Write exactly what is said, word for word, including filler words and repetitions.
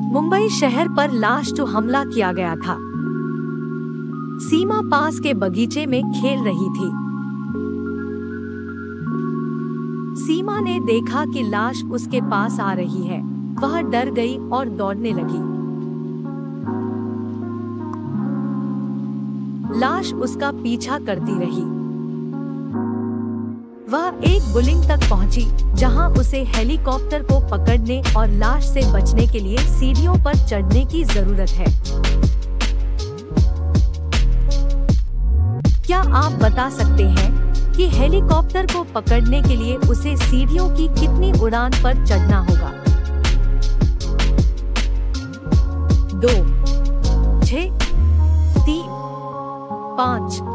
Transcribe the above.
मुंबई शहर पर लाश तो हमला किया गया था। सीमा पास के बगीचे में खेल रही थी। सीमा ने देखा कि लाश उसके पास आ रही है। वह डर गई और दौड़ने लगी। लाश उसका पीछा करती रही। वह एक बुलिंग तक पहुंची, जहां उसे हेलीकॉप्टर को पकड़ने और लाश से बचने के लिए सीढ़ियों पर चढ़ने की जरूरत है। क्या आप बता सकते हैं कि हेलीकॉप्टर को पकड़ने के लिए उसे सीढ़ियों की कितनी उड़ान पर चढ़ना होगा? दो, छह, तीन, पाँच।